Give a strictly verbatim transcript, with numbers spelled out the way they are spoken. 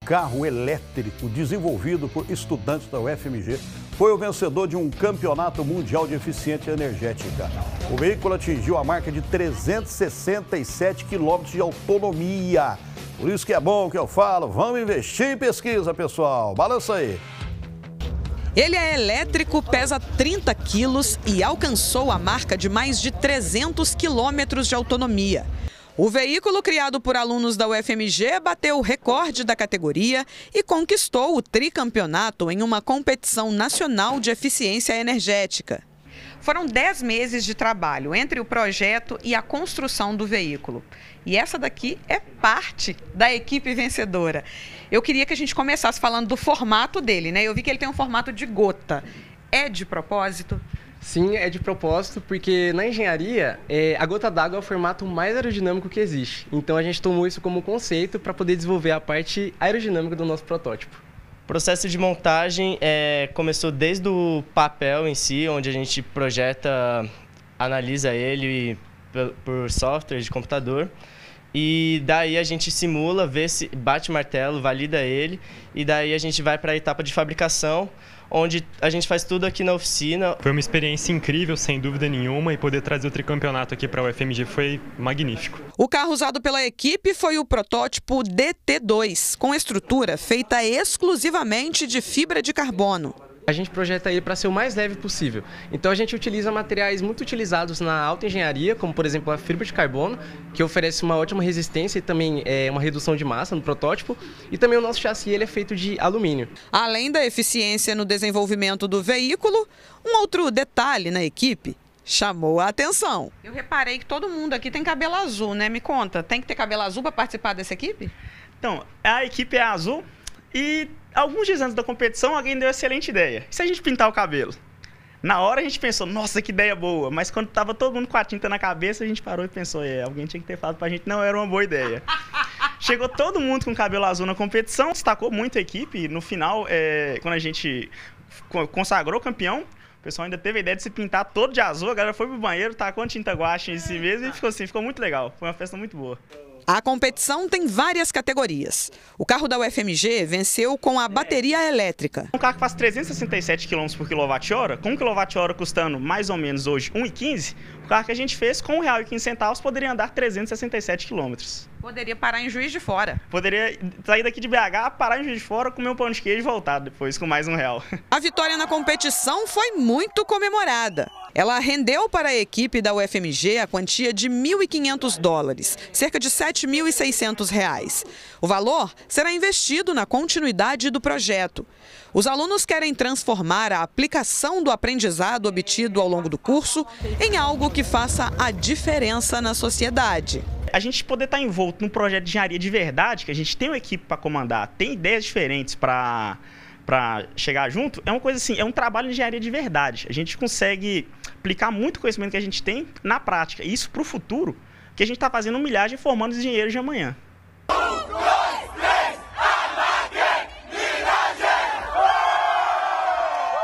carro elétrico desenvolvido por estudantes da U F M G foi o vencedor de um campeonato mundial de eficiência energética. O veículo atingiu a marca de trezentos e sessenta e sete quilômetros de autonomia. Por isso que é bom que eu falo, vamos investir em pesquisa, pessoal. Balança aí. Ele é elétrico, pesa trinta quilos e alcançou a marca de mais de trezentos quilômetros de autonomia. O veículo, criado por alunos da U F M G, bateu o recorde da categoria e conquistou o tricampeonato em uma competição nacional de eficiência energética. Foram dez meses de trabalho entre o projeto e a construção do veículo. E essa daqui é parte da equipe vencedora. Eu queria que a gente começasse falando do formato dele, né? Eu vi que ele tem um formato de gota. É de propósito? Sim, é de propósito, porque na engenharia, é, a gota d'água é o formato mais aerodinâmico que existe. Então a gente tomou isso como conceito para poder desenvolver a parte aerodinâmica do nosso protótipo. O processo de montagem é, começou desde o papel em si, onde a gente projeta, analisa ele por, por software de computador. E daí a gente simula, vê se bate martelo, valida ele. E daí a gente vai para a etapa de fabricação, onde a gente faz tudo aqui na oficina. Foi uma experiência incrível, sem dúvida nenhuma, e poder trazer o tricampeonato aqui para a U F M G foi magnífico. O carro usado pela equipe foi o protótipo D T dois, com estrutura feita exclusivamente de fibra de carbono. A gente projeta ele para ser o mais leve possível. Então a gente utiliza materiais muito utilizados na alta engenharia, como por exemplo a fibra de carbono, que oferece uma ótima resistência e também é, uma redução de massa no protótipo. E também o nosso chassi ele é feito de alumínio. Além da eficiência no desenvolvimento do veículo, um outro detalhe na equipe chamou a atenção. Eu reparei que todo mundo aqui tem cabelo azul, né? Me conta, tem que ter cabelo azul para participar dessa equipe? Então, a equipe é azul e alguns dias antes da competição alguém deu uma excelente ideia. E se a gente pintar o cabelo? Na hora a gente pensou, nossa, que ideia boa. Mas quando tava todo mundo com a tinta na cabeça, a gente parou e pensou, é, alguém tinha que ter falado pra gente, não era uma boa ideia. Chegou todo mundo com cabelo azul na competição, destacou muito a equipe. E no final, é, quando a gente consagrou campeão, o pessoal ainda teve a ideia de se pintar todo de azul. A galera foi pro banheiro, tacou a tinta guache em si mesmo e ficou assim, ficou muito legal. Foi uma festa muito boa. A competição tem várias categorias. O carro da U F M G venceu com a bateria elétrica. Um carro que faz trezentos e sessenta e sete quilômetros por quilowatt-hora, com um quilowatt-hora custando mais ou menos hoje um real e quinze centavos, o carro que a gente fez com um real e quinze centavos poderia andar trezentos e sessenta e sete quilômetros. Poderia parar em Juiz de Fora. Poderia sair daqui de B H, parar em Juiz de Fora, comer um pão de queijo e voltar depois com mais um real. A vitória na competição foi muito comemorada. Ela rendeu para a equipe da U F M G a quantia de mil e quinhentos dólares, cerca de sete mil e seiscentos reais. O valor será investido na continuidade do projeto. Os alunos querem transformar a aplicação do aprendizado obtido ao longo do curso em algo que faça a diferença na sociedade. A gente poder estar envolto num projeto de engenharia de verdade, que a gente tem uma equipe para comandar, tem ideias diferentes para para chegar junto, é uma coisa assim, é um trabalho de engenharia de verdade. A gente consegue aplicar muito conhecimento que a gente tem na prática. E isso para o futuro, que a gente está fazendo uma milhagem formando os engenheiros de amanhã.